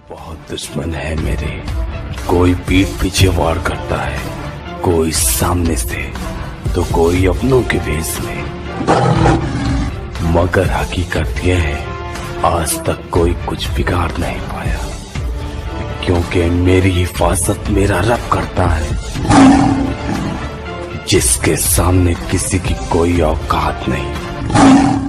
बहुत दुश्मन है मेरे। कोई पीठ पीछे वार करता है, कोई सामने से तो कोई अपनों के भेष में। मगर हकीकत यह है, आज तक कोई कुछ बिगाड़ नहीं पाया, क्योंकि मेरी हिफाजत मेरा रब करता है, जिसके सामने किसी की कोई औकात नहीं।